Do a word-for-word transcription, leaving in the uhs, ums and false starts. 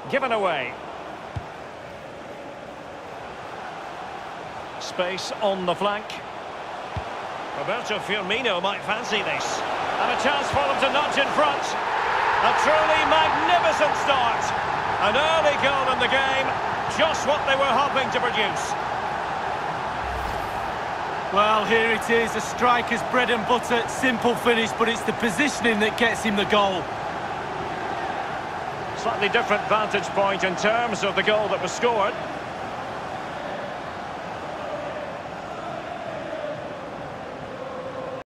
given away. Space on the flank. Roberto Firmino might fancy this. And a chance for them to nudge in front. A truly magnificent start. An early goal in the game. Just what they were hoping to produce. Well, here it is. A striker's bread and butter. Simple finish, but it's the positioning that gets him the goal. Slightly different vantage point in terms of the goal that was scored.